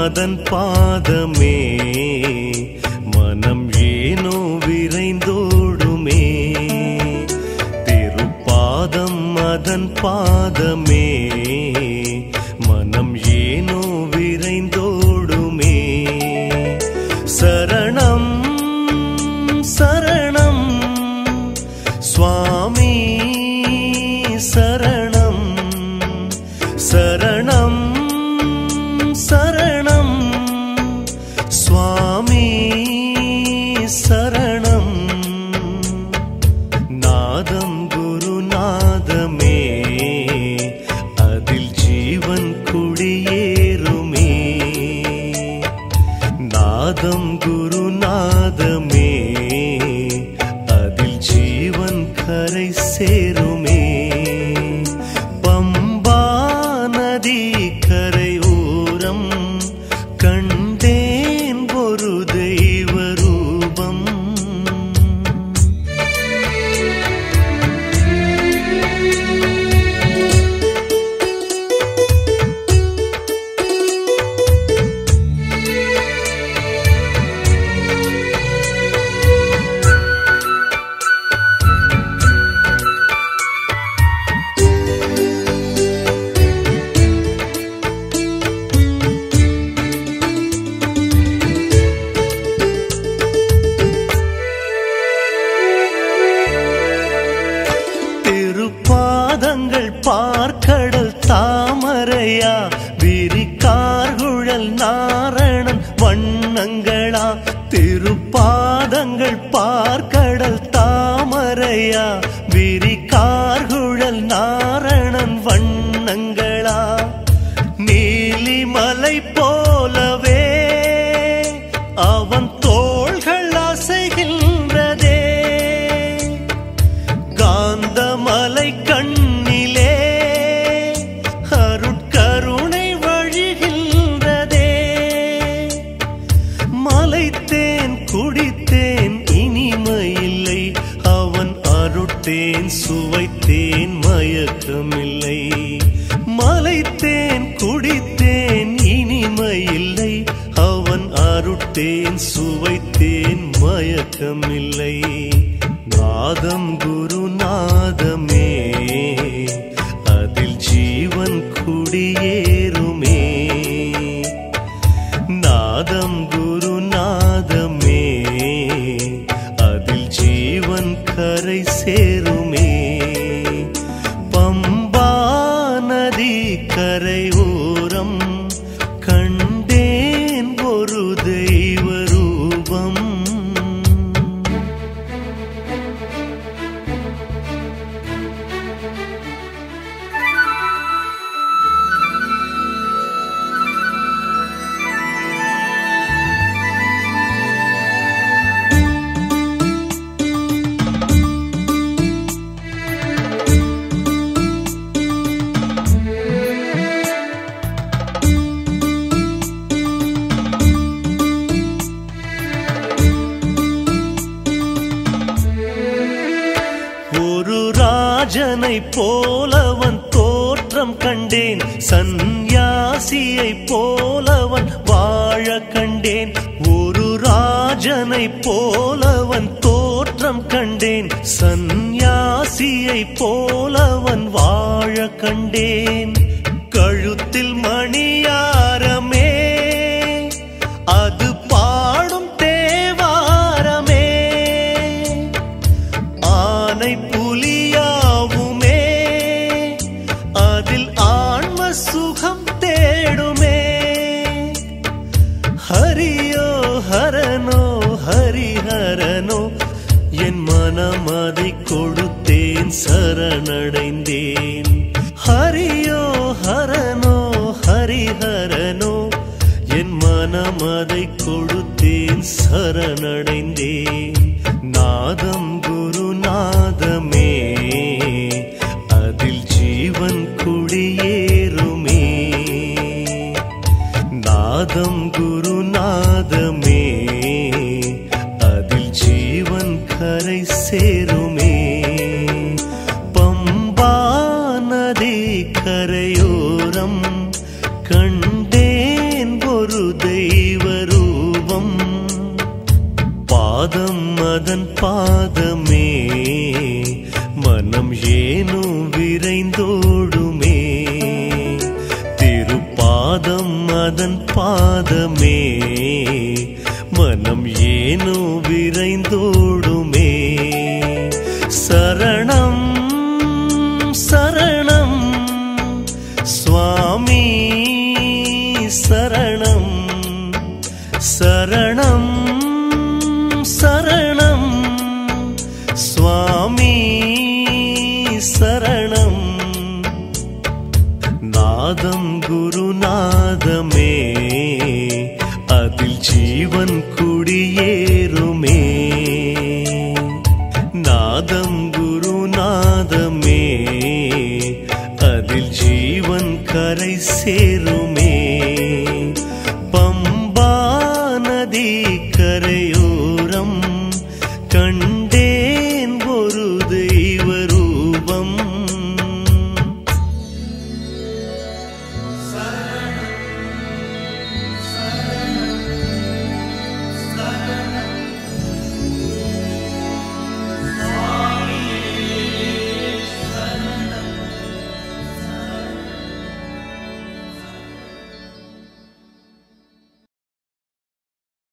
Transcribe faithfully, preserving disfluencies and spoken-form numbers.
அதன் பாதமே மனம் ஏனோ விரைந்தோடுமே. திருப்பாதம் அதன் பாதமே மனம் ஏனோ விரைந்தோடுமே. சரணம் சரணம் சுவாமி சரணம் சரணம் சரணம் சுவாமி சரணம். நாதம் குருநாதமே அதில் ஜீவன் குடியேறுமே. நாதம் குருநாதமே அதில் ஜீவன் கரை சேருமே. பம்பா நதி கரையோரம் கண்டேன் ஒரு தெய்வ ரூபம். திருப்பாதங்கள் பார்க்கடல் தாமரையா விரிக்கார்குழல் நாரணன் வண்ணங்களா. திருப்பாதங்கள் பார்க்கடல் தாமரையா விரிக்கார்குழல் நாரணன் வண்ணங்களா. நீலிமலை போலவே அவன் தோள்கள் அசைகின்றதே. காந்தமலை கண்ணிலே அருட்கருணை வழிகின்றதே. மலைத்தேன் குடித்தேன் இனிமையில்லை அவன் அருட்டேன் சுவைத்தேன் மயக்கமில்லை. மலைத்தேன் குடித்தேன் இனிமையில்லை அவன் அருட்டேன் சுவைத்தேன் மயக்கமில்லை. நாதம் குருநாதமே அதில் ஜீவன் குடியேறுமே. நாதம் குருநாதமே அதில் ஜீவன் கரை சேருமே. பம்பா நதி கரையோரம் கண்டேன் ஒரு தெய்வ ரூபம். ராஜனை போலவன் தோற்றம் கண்டேன் சந்நியாசியை போலவன் வாழ கண்டேன். ஒரு ராஜனை போலவன் தோற்றம் கண்டேன் சந்நியாசியை போலவன் வாழ கண்டேன். கழுத்தில் மணியாரமே அது பாடும் தேவாரமே. ஆனை புலியாவுமே அதில் ஆன்ம சுகம் தேடுமே. ஹரியோ ஹரனோ ஹரிஹரனோ என் மனம் அதை கொடுத்தேன் சரணடைந்தேன். ஹரியோ ஹரனோ ஹரிஹரனோ என் மனம் அதை கொடுத்தேன் சரணடைந்தேன். நாதம் குருநாதமே அதில் ஜீவன் குடியேறுமே. நாதம் குருநாதமே அதில் ஜீவன் கரை சேருமே. பம்பா நதி கரையோரம் கண்டேன் ஒரு அதன் பாதமே மனம் ஏனோ விரைந்தோடுமே திருப்பாதம் அதன் பாதமே மனம் ஏனோ விரைந்தோடுமே சரணம் சரணம் சுவாமி சரணம் சரணம் சரணம் சுவாமி சரணம் நாதம் குருநாதமே அதில் ஜீவன் குடியேறுமே நாதம் குருநாதமே அதில் ஜீவன் கரை சேரும்